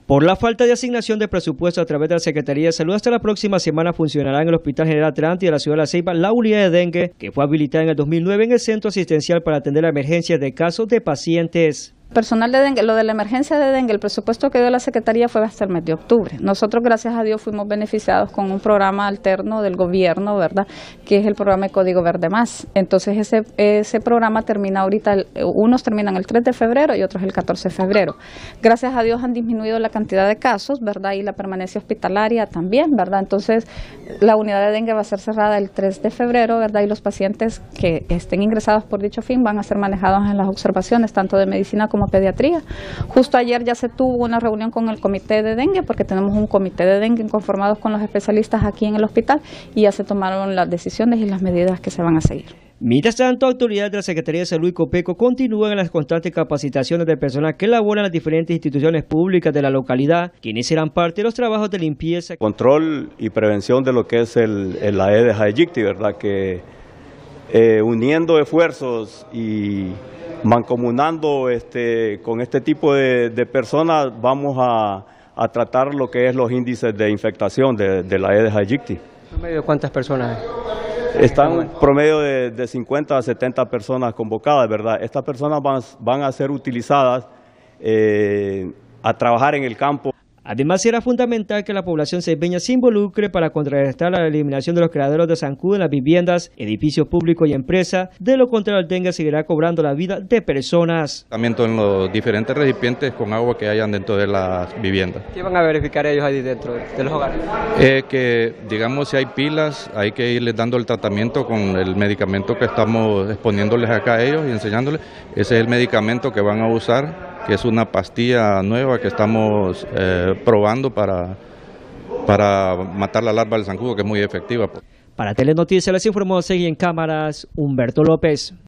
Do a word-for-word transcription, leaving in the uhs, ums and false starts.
Por la falta de asignación de presupuesto a través de la Secretaría de Salud, hasta la próxima semana funcionará en el Hospital General Atlántida de la ciudad de La Ceiba la unidad de dengue que fue habilitada en el dos mil nueve en el centro asistencial para atender las emergencias de casos de pacientes. Personal de dengue, lo de la emergencia de dengue, el presupuesto que dio la Secretaría fue hasta el mes de octubre. Nosotros, gracias a Dios, fuimos beneficiados con un programa alterno del gobierno, ¿verdad?, que es el programa de Código Verde Más. Entonces, ese, ese programa termina ahorita, el, unos terminan el tres de febrero y otros el catorce de febrero. Gracias a Dios han disminuido la cantidad de casos, ¿verdad?, y la permanencia hospitalaria también, ¿verdad? Entonces, la unidad de dengue va a ser cerrada el tres de febrero, ¿verdad?, y los pacientes que estén ingresados por dicho fin van a ser manejados en las observaciones, tanto de medicina como como pediatría. Justo ayer ya se tuvo una reunión con el comité de dengue, porque tenemos un comité de dengue conformados con los especialistas aquí en el hospital, y ya se tomaron las decisiones y las medidas que se van a seguir. Mientras tanto, autoridades de la Secretaría de Salud y COPECO continúan en las constantes capacitaciones de personas que laboran en las diferentes instituciones públicas de la localidad, quienes serán parte de los trabajos de limpieza. Control y prevención de lo que es el, el Aedes aegypti, ¿verdad? Que eh, uniendo esfuerzos y mancomunando este, con este tipo de, de personas vamos a, a tratar lo que es los índices de infectación de, de la Aedes aegypti. ¿Promedio cuántas personas hay? Están un promedio de, de cincuenta a setenta personas convocadas, ¿verdad? Estas personas van, van a ser utilizadas eh, a trabajar en el campo. Además, será fundamental que la población ceibeña se involucre para contrarrestar la eliminación de los criaderos de zancudo en las viviendas, edificios públicos y empresas. De lo contrario, el dengue seguirá cobrando la vida de personas. Tratamiento en los diferentes recipientes con agua que hayan dentro de las viviendas. ¿Qué van a verificar ellos ahí dentro de los hogares? Eh, que, digamos, si hay pilas, hay que irles dando el tratamiento con el medicamento que estamos exponiéndoles acá a ellos y enseñándoles. Ese es el medicamento que van a usar, que es una pastilla nueva que estamos eh, probando para, para matar la larva del zancudo, que es muy efectiva. Para Telenoticias les informó, seguí en cámaras Humberto López.